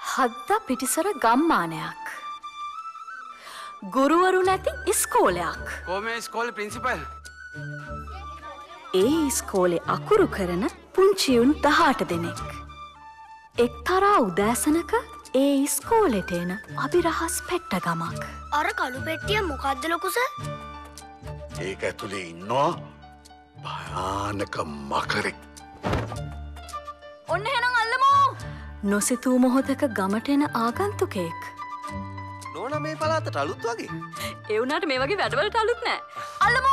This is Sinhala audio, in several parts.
හද්දා පිටිසර ගම්මානයක්. ගුරුවරු නැති ඉස්කෝලයක්. කොහේ ඉස්කෝලේ ප්‍රින්සිපල්? ඒ ඉස්කෝලේ අකුරු කරන පුංචියුන් 18 දෙනෙක්. එක්තරා උදෑසනක ඒ ඉස්කෝලේට එන අභිරහස් පෙට්ටගමක්. අර කළු පෙට්ටිය මොකද්ද ලොකුස? ඒක ඇතුලේ ඉන්නවා භයානක මකරෙක්. ඔන්න එහෙනම් අල්ලමු. නොසිතූ මොහොතක ගමට එන ආගන්තුකෙක්. නෝනා මේ පළාතට අලුත් වගේ. ඒ වුණාට මේ වගේ වැඩවලට අලුත් නෑ. අල්ලමු.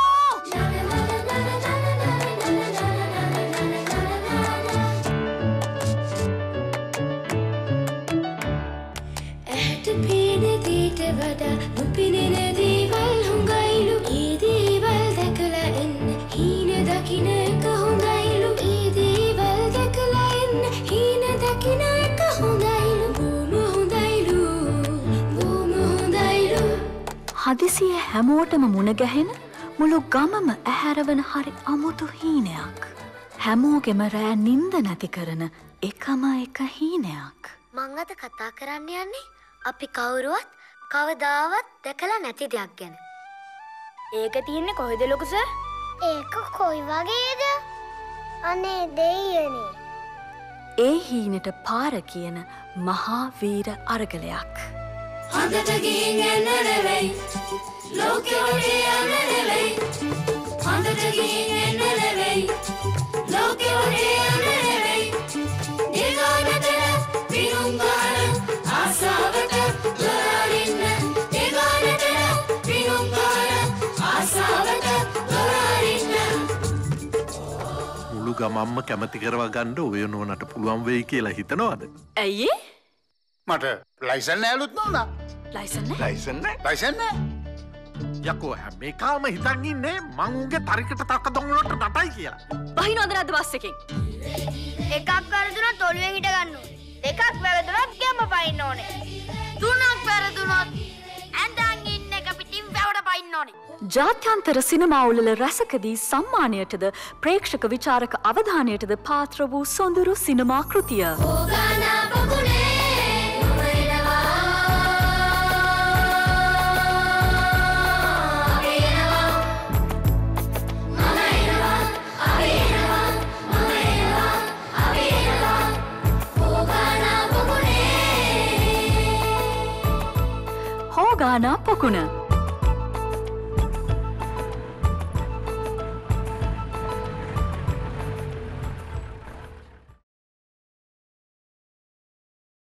ඇහැට පේන දේට වඩා නොපෙනෙන දේවල් හොඟයිලු. ඒ දේවල් දැකලා එන්න හීන දකින්න එක හොඳයිලු. ඒ දේවල් දැකලා එන්න හීන දකින්න එක හොඳයිලු. බොම හොඳයිලු. බොම හොඳයිලු. හදිසියේ හැමෝටම මුණ ගැහෙන මුළු ගමම ඇහැරවන හරි අමුතු හීනයක්. හැමෝගෙම රෑ නිින්ද නැති කරන එකම එක හීනයක්. මං අද කතා කරන්න යන්නේ අපි කවුරුවත් කවදාවත් දැකලා නැති දෙයක් ගැන. ඒක තියෙන්නේ කොහෙද ලොකු සර්? ඒක කොයි වගේද? අනේ දෙයියනේ. ඒ හීනෙට පාර කියන මහා වීර අරගලයක්. හොඳට ගිහින් යන්න නෙවෙයි. ලෝකෙ වටේ යන්න නෙවෙයි. හොඳට ගිහින් යන්න නෙවෙයි. ලෝකෙ වටේ යන්න නෙවෙයි. දිගානට පිරුම් ගන්න ආසාවට ගොඩින්න. දිගානට පිරුම් ගන්න ආසාවට ගොඩින්න. මුළු ගමම්ම කැමති කරවා ගන්න ඔය නෝනට පුළුවන් වෙයි කියලා හිතනවද? ඇයි? මට ලයිසන් නෑලුත් නෝනා. ලයිසන් නෑ? ලයිසන් නෑ. ලයිසන් නෑ. යකෝ හැම එකම හිතන් ඉන්නේ මං උන්ගේ තරිකට තක්ක දොංගලට නටයි කියලා. බහිනවද නැද්ද බස් එකෙන්? එකක් වැරදුනොත් ඔළුවෙන් හිට ගන්න ඕනේ. දෙකක් වැරදුනොත් ගැම්ම පයින්න ඕනේ. තුනක් වැරදුනොත් ඇඳන් ඉන්න එක පිටින් වැවට පයින්න ඕනේ. ජාත්‍යන්තර සිනමාවුලල රැසකදී සම්මානයටද ප්‍රේක්ෂක විචාරක අවධානයටද පාත්‍ර වූ සොඳුරු සිනමා කෘතිය. ඕගානා පොකුණේ හෝගානා පොකුණ